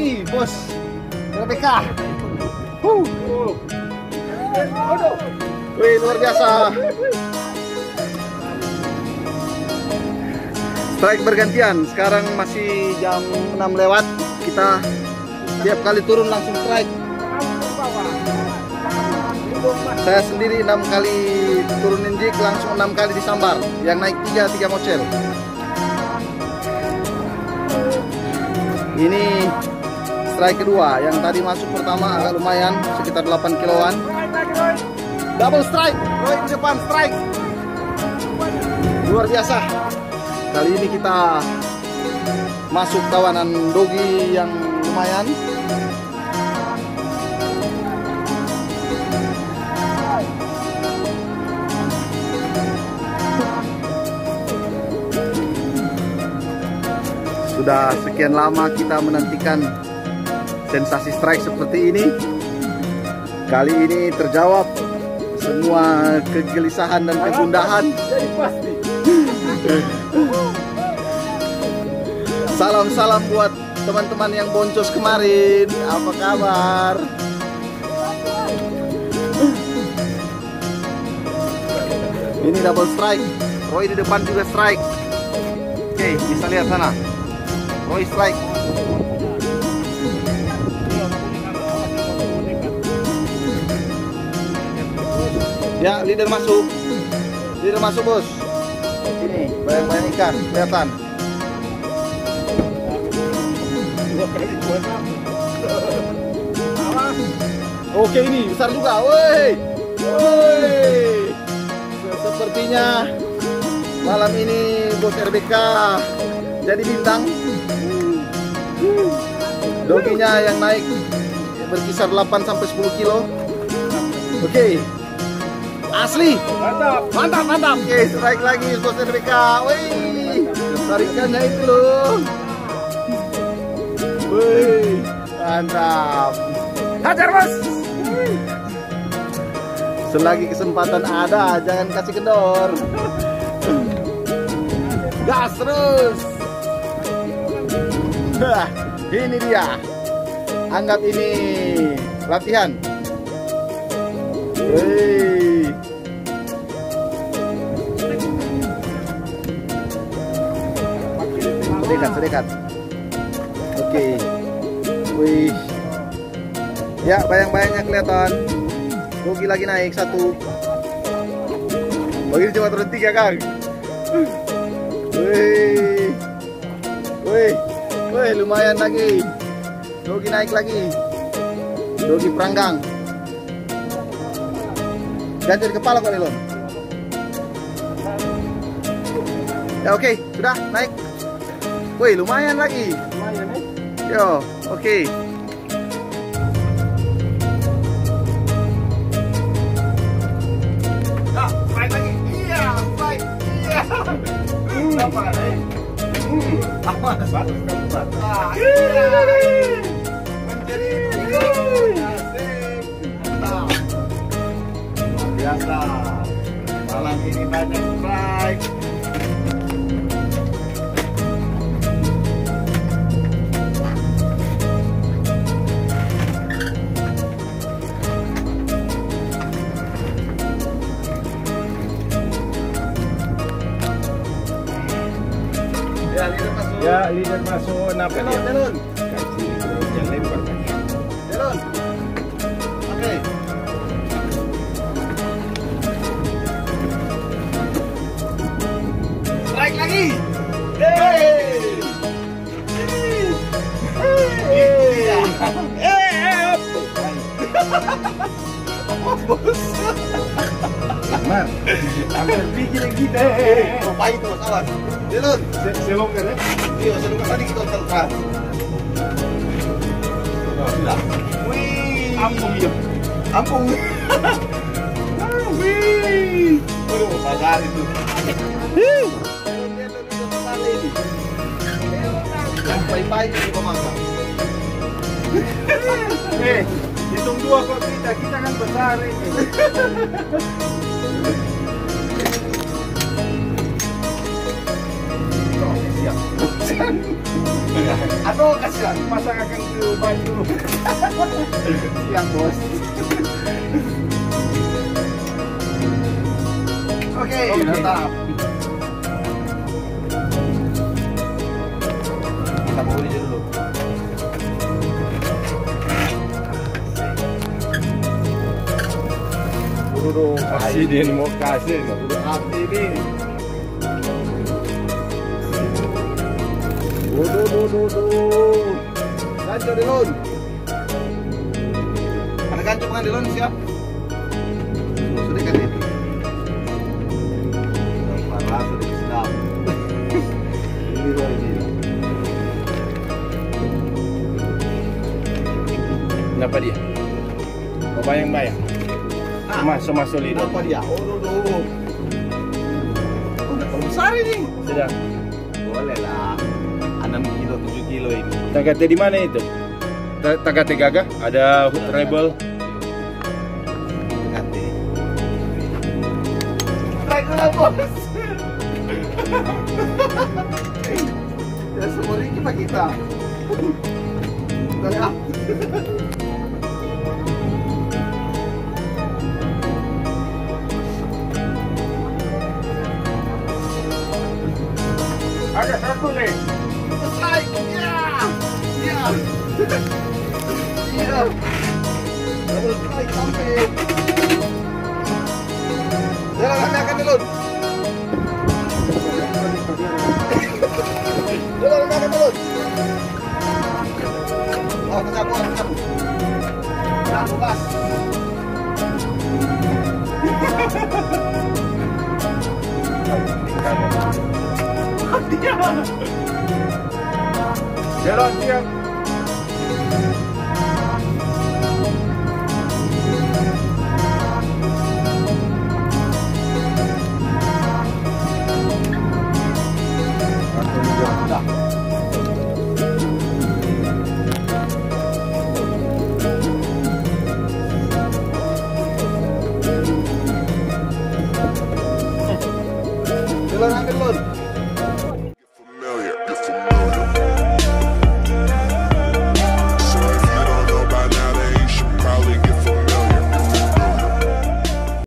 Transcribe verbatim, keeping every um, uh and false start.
lagi, bos Rebecca. Huh. Wih, luar biasa. Strike bergantian. Sekarang masih jam enam lewat. Kita tiap kali turun langsung strike. Saya sendiri enam kali turunin jig, langsung enam kali disambar. Yang naik tiga, tiga mocel. Ini strike kedua. Yang tadi masuk pertama agak lumayan, sekitar delapan kiloan. Double strike, Roy di depan strike. Luar biasa. Kali ini kita masuk kawanan dogi yang lumayan. Sudah sekian lama kita menantikan sensasi strike seperti ini. Kali ini terjawab semua kegelisahan dan kegundahan. Salam-salam buat teman-teman yang boncos kemarin. Apa kabar? Ini double strike. Roy di depan juga strike. Oke, bisa lihat sana. Roy strike. Ya, leader masuk. Leader masuk, bos. Ini bayang-bayang ikan kelihatan. Oke, ini besar juga. Woi, woi. Sepertinya malam ini bos R B K jadi bintang. Doginya yang naik berkisar delapan sampai sepuluh kilo. Oke. Asli. Mantap, mantap, mantap. Oke, strike lagi bos R B K. Wih, tarikannya itu loh. Wih, mantap. Hajar, bos. Selagi kesempatan ada, jangan kasih kendor. Gas terus. Nah, ini dia. Anggap ini latihan. Wih. Sedekat, sedekat. Oke. Wih. Ya, bayang-bayangnya kelihatan. Dogi lagi naik satu. Bagi cuma turun tiga, Kang. Wih. Wih. Wih, lumayan lagi. Dogi naik lagi. Dogi peranggang. Ganti di kepala kok, Lon. Ya, oke, sudah naik. Wih, lumayan lagi. Lumayan, eh? Yo, oke. Nah, strike lagi. Iya, strike. Iya. Apa kan, eh? Apa? Bagus, bagus. Ah, iya. Menjadi asik. Mantap. Luar biasa. Malam ini banyak strike. Ya, leader masuk. Kenapa Jalan, dia? jalan. Kasih jangan lempar lagi. Jalan. Oke. Strike lagi. Hey. Hey. Eh, bos. Mar, hampir pikir kita. Eh, apa itu mas awas? Jalan. Selonggar ya? Iya, selonggar tadi kita terkeras. Sudah. Wih. Ampun ya. Ampun. Wih. Waduh, pagar itu. Sampai pagi di pemangkang. Eh, hitung dua kok kita, kita kan besar ini. Siap. Atau kasih lah. Pasang akan ke baju. Yang bos. Oke, Oke. mantap. Kita mau aja dulu. Udah kasih dia nih, mau kasih. Udah hati nih. Waduh, duh, duh, duh. Gancu Dilun. Ada gancu bukan Dilun, siap? Sudah kan itu. Parah, sudah sedap. Ini luar biasa. Kenapa dia? Mau bayang-bayang? Ah. Sama sama solido. Kenapa dia? Oh, duh, duh. Udah terlalu besar ini. Sudah. Boleh lah. enam kilo, tujuh kilo ini. Tagate di mana itu? Ta- Tagate Gagah? Ada Hood Rebel. Ganti. Rebel bos. Ya semua ini kita kita. Udah ya. Ada satu nih. Selesai. Ya. Ya. Ya. Selesai sampai. Jalan kami akan dulu. Jalan kami akan dulu. Oh, tercapu, tercapu. Nah, bukas. Jalan siap. Sudah. Jalan ambil lur.